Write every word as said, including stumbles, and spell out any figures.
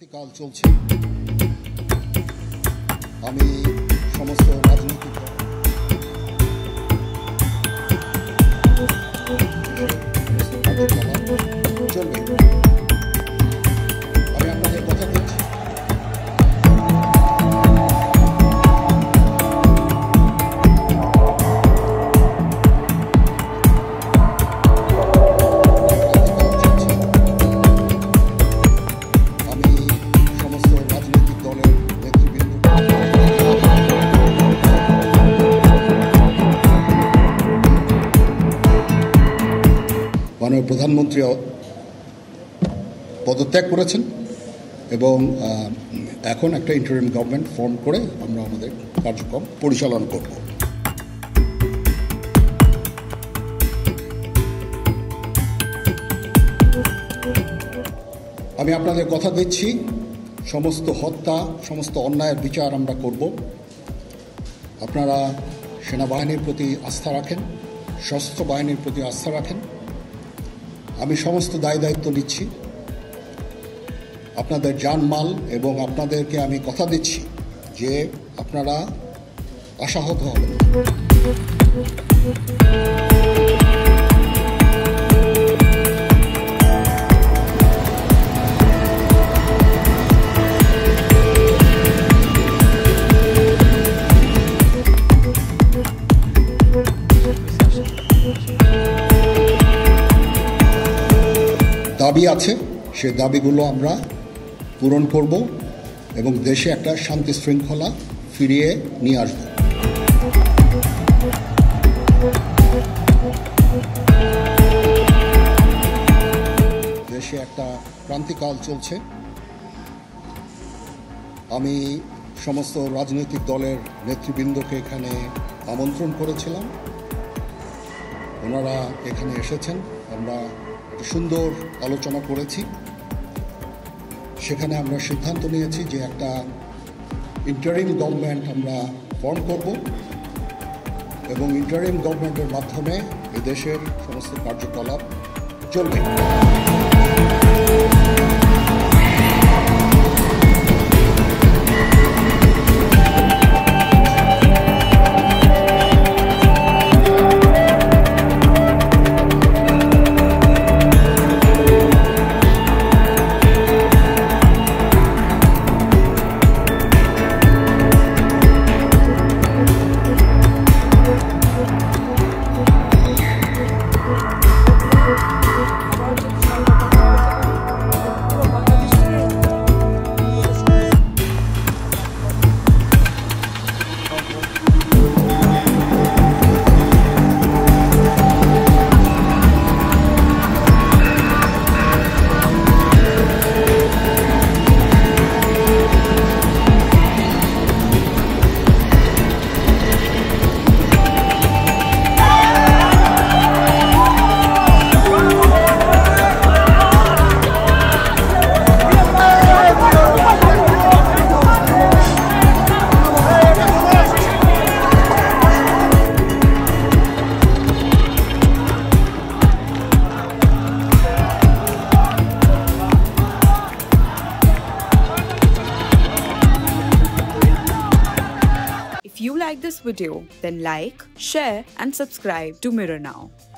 ক্রান্তিকাল চলছে। আমি সমস্ত রাজনৈতিক চলবে আমি আপনাদের কথা দিচ্ছি। মাননীয় প্রধানমন্ত্রী পদত্যাগ করেছেন এবং এখন একটা ইন্টারিম গভর্নমেন্ট ফর্ম করে আমরা আমাদের কার্যক্রম পরিচালনা করব। আমি আপনাদের কথা দিচ্ছি, সমস্ত হত্যা সমস্ত অন্যায়ের বিচার আমরা করব। আপনারা সেনাবাহিনীর প্রতি আস্থা রাখেন, সশস্ত্র বাহিনীর প্রতি আস্থা রাখেন। আমি সমস্ত দায় দায়িত্ব নিচ্ছি, আপনাদের জানমাল, এবং আপনাদেরকে আমি কথা দিচ্ছি যে আপনারা আশাহত হবেন। দাবি আছে, সে দাবিগুলো আমরা পূরণ করব এবং দেশে একটা শান্তি শৃঙ্খলা ফিরিয়ে নিয়ে আসব। দেশে একটা ক্রান্তিকাল চলছে। আমি সমস্ত রাজনৈতিক দলের নেতৃবৃন্দকে এখানে আমন্ত্রণ করেছিলাম, ওনারা এখানে এসেছেন। আমরা সুন্দর আলোচনা করেছি। সেখানে আমরা সিদ্ধান্ত নিয়েছি যে একটা ইন্টারিম গভর্নমেন্ট আমরা ফর্ম করব এবং ইন্টারিম গভর্নমেন্টের মাধ্যমে এদেশের সমস্ত কার্যকলাপ চলবে। If you like this video, then like, share and subscribe to Mirror Now.